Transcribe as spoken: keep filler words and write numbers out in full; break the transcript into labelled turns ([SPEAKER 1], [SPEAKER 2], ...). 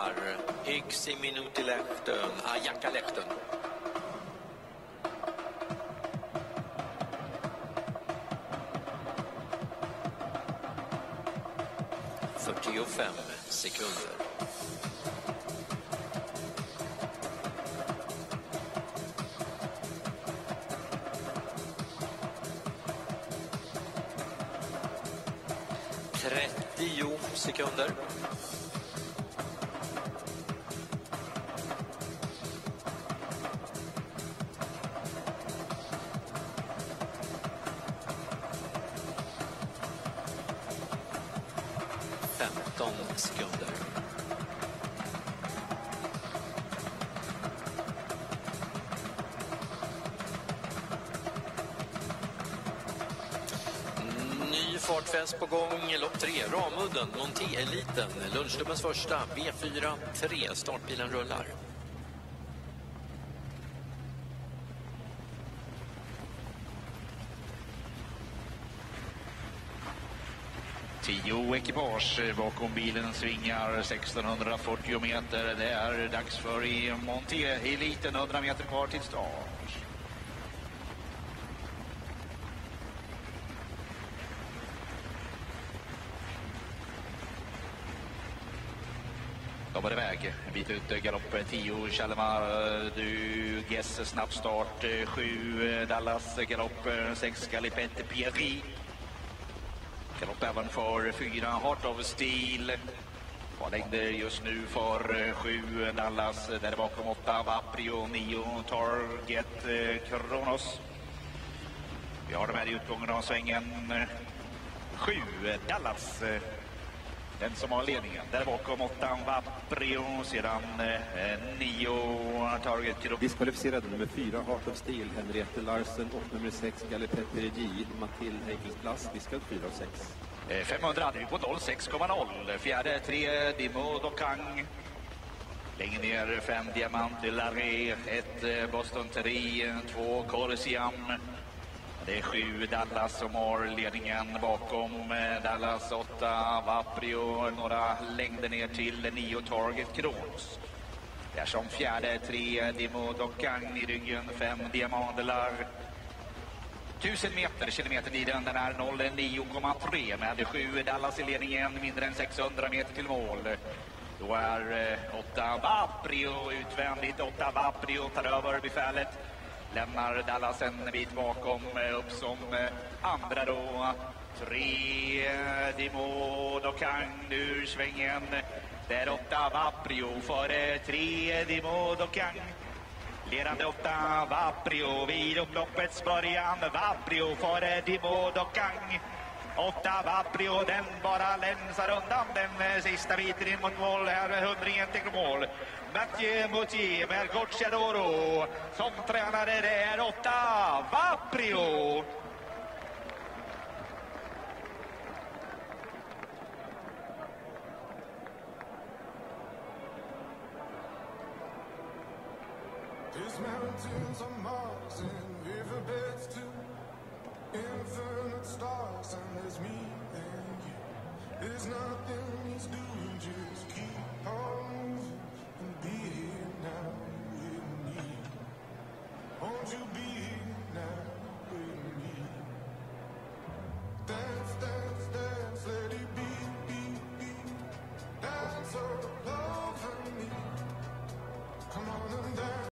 [SPEAKER 1] rullar. Yksi minuutti lähtöön. Ajakka lähtöön. fyrtiofem sekunder. trettio sekunder. femton sekunder. Ny fartfest på gång, lopp tre, Ramudden, Monté-eliten, lunchdubens första, B fyra tre, startbilen rullar.
[SPEAKER 2] Tio ekipage bakom bilen svingar sextonhundrafyrtio meter. Det är dags för i Monté-eliten, hundra meter kvar till start. De var iväg. En bit ut galopp tio, Chalmar du Gess, snabb start sju, Dallas galopp sex, Galipette Pierri. Galopp även för fyra, Heart of Steel. Har längder just nu för sju, Dallas. Där bakom åtta, Vaprio, nio, Target, Kronos. Vi har de här i utgången av svängen. sju, Dallas. Den som har ledningen. Där bakom åtta, Vaprio. Sedan nio, Target, Kronos.
[SPEAKER 3] Diskvalificerade nummer fyra, Heart of Steel, Henriette Larsen, och nummer sex, Galipette Pierri, Mathilde Heikelsplass, diskad fyra och sex.
[SPEAKER 2] femhundra hade vi på noll sex komma noll. Fjärde tre, Dimo Dokang. Längre ner fem, Diamant de Larré. ett, Boston Terry. två, Corsiam. Det är sju, Dallas som har ledningen bakom. Dallas åtta, Vaprio. Några längder ner till nio, Target Kronos. Där som fjärde tre, Dimo Dokang i ryggen. fem, Diamant de Larré. tusen meter, kilometer i den, den är noll nio komma tre med sju, Dallas i ledningen, mindre än sexhundra meter till mål. Då är åtta, Vaprio utvändigt, åtta, Vaprio tar över befälet. Lämnar Dallas en bit bakom, upp som andra då. tre, Dimo Dokang ur svängen. Där åtta, Vaprio för tre, Dimo Dokang. Ledande åtta, Vaprio vid upploppets början. Vaprio för Dimo Dokang. åtta, Vaprio, den bara länsar undan den sista biten in mot mål. Här är hundringen till mål. Mathieu Moutier med Gocciadoro som tränare. Det är åtta, Vaprio.
[SPEAKER 4] There's mountains on Mars and riverbeds too, infinite stars, and there's me and you. There's nothing he's doing, just keep on